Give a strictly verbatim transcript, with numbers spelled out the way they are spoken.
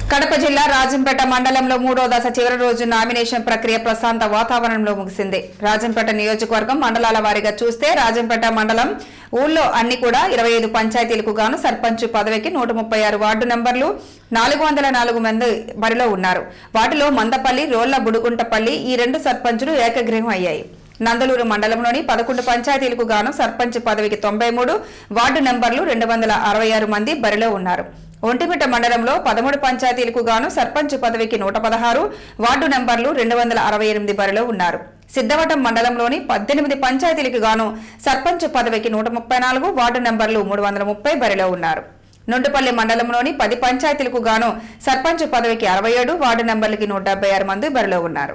కడప జిల్లా రాజంపేట మండలంలో మూడో దశ చివరి రోజు నామినేషన్ ప్రక్రియ ప్రశాంత వాతావరణంలో ముగిసింది. రాజంపేట నియోజకవర్గం మండలాల వారీగా చూస్తే రాజంపేట మండలం ఊళ్ళో అన్ని కూడా ఇరవై ఐదు పంచాయతీలకు గాను సర్పంచ్ పదవికి నూట ముప్పై ఆరు వార్డు నంబర్లు నాలుగు వందల నాలుగు మంది బరిలో ఉన్నారు. వాటిలో మందపల్లి, రోళ్ల బుడుగుంటపల్లి ఈ రెండు సర్పంచులు ఏకగ్రీవం అయ్యాయి. నందలూరు మండలంలోని పదకొండు పంచాయతీలకు గాను సర్పంచ్ పదవికి తొంభై మూడు వార్డు నంబర్లు రెండు వందల అరవై ఆరు మంది బరిలో ఉన్నారు. ఒంటిమిట్ట మండలంలో పదమూడు పంచాయతీలకు గాను సర్పంచ్ పదవికి నూట పదహారు వార్డు నంబర్లు రెండు వందల అరవై ఎనిమిది బరిలో ఉన్నారు. సిద్ధవటం మండలంలోని పద్దెనిమిది పంచాయతీలకు గాను సర్పంచ్ పదవికి నూట ముప్పై నాలుగు వార్డు నంబర్లు మూడు వందల ముప్పై బరిలో ఉన్నారు. నుండుపల్లి మండలంలోని పది పంచాయతీలకు గాను సర్పంచ్ పదవికి అరవై ఏడు వార్డు నంబర్లకి నూట డెబ్బై ఆరు మంది బరిలో ఉన్నారు.